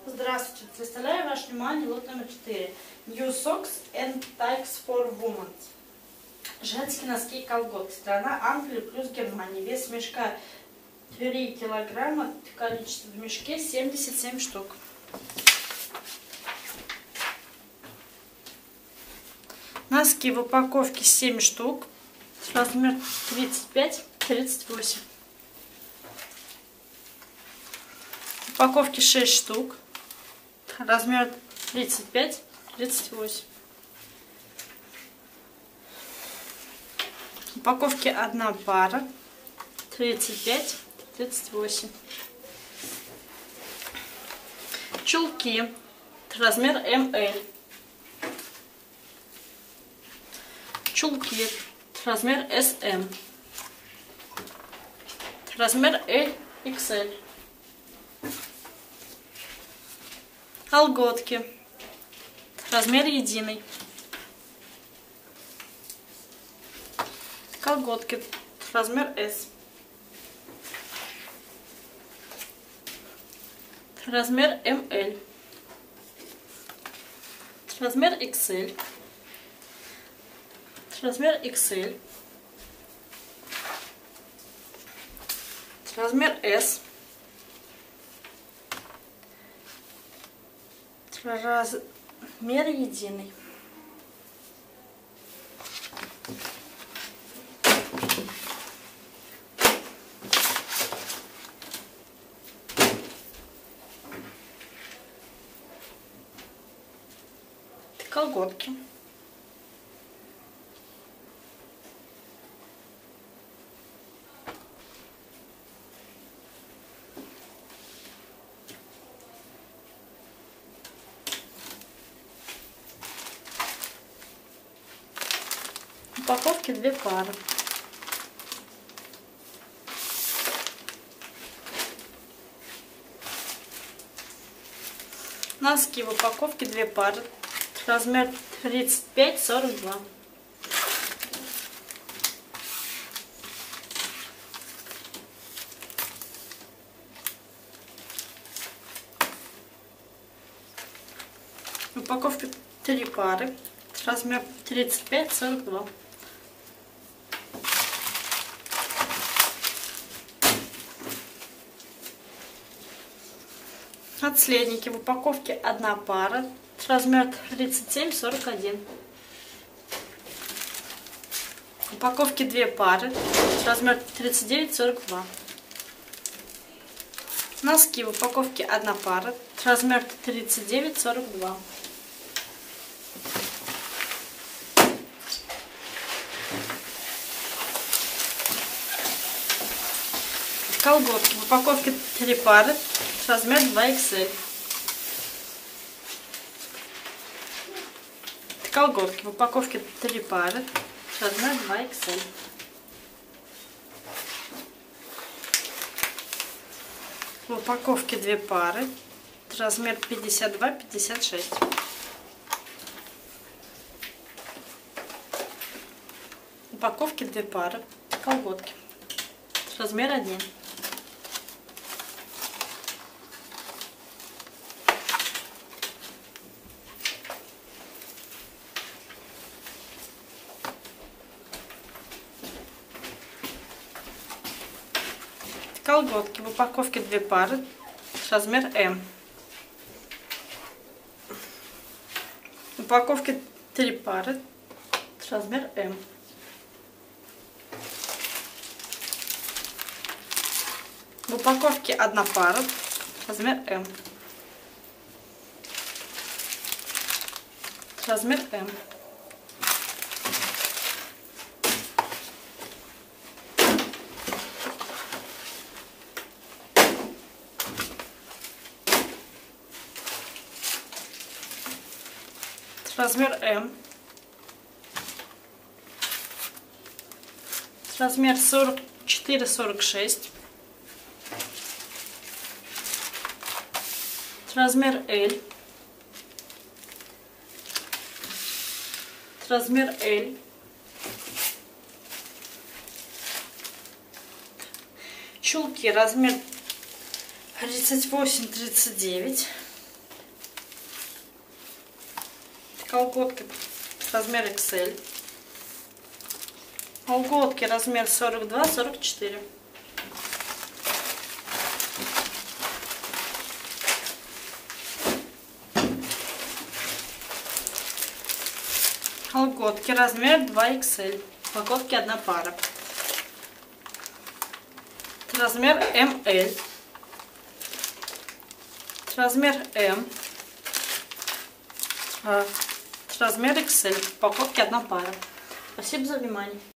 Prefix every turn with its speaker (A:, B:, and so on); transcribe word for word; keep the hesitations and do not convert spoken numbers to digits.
A: Здравствуйте, представляю ваше внимание лот номер четыре. New Socks and Tights for Women. Женские носки и колготки. Страна Англия плюс Германия. Вес мешка три килограмма. Количество в мешке семьдесят семь штук. Носки в упаковке семь штук. Размер тридцать пять тридцать восемь. В упаковке шесть штук. Размер тридцать пять тридцать восемь. В упаковке одна пара. тридцать пять тридцать восемь. Чулки. Размер эм эль. Чулки. Размер эс эм. Размер эль икс эль. Колготки. Размер единый. Колготки. Размер эс. Размер эм эль. Размер икс эль. Размер икс эль. Размер эс. Размер единый. Колготки. В упаковке две пары. Носки в упаковке две пары. Размер тридцать пять сорок два. В упаковке три пары. Размер тридцать пять сорок два. Отследники в упаковке одна пара. Размер тридцать семь сорок один. В упаковке две пары. Размер тридцать девять сорок два. Носки в упаковке одна пара. Размер тридцать девять сорок два. Колготки в упаковке три пары. Размер два икс эль. Колготки в упаковке три пары. Размер два икс эль. В упаковке две пары. Размер пятьдесят два пятьдесят шесть. В упаковке две пары. Колготки. Размер один. Колготки в упаковке две пары. Размер эм. В упаковке три пары. Размер эм. В упаковке одна пара. Размер эм. Размер эм. Размер эм. Размер сорок четыре сорок шесть. Размер эль. Размер эль. Чулки размер тридцать восемь тридцать девять. Колготки размер икс эль. Колготки размер сорок два сорок четыре. Колготки размер два икс эль. Колготки одна пара. Размер эм эль. Размер М. Размер икс эль. Упаковки одна пара. Спасибо за внимание.